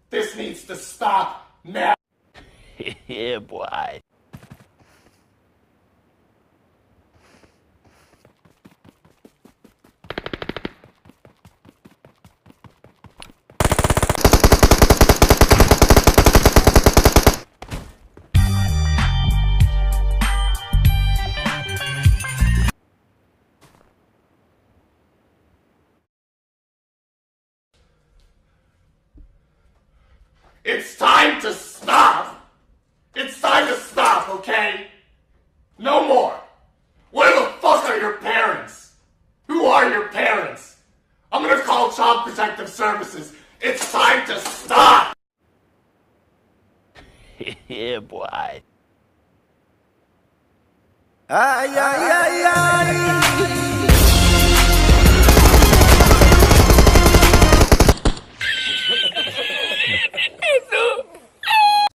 This needs to stop now. Yeah, boy. It's time to stop! It's time to stop, okay? No more! Where the fuck are your parents? Who are your parents? I'm gonna call Child Protective Services. It's time to stop! Yeah, boy. Ay, ay, ay, ay.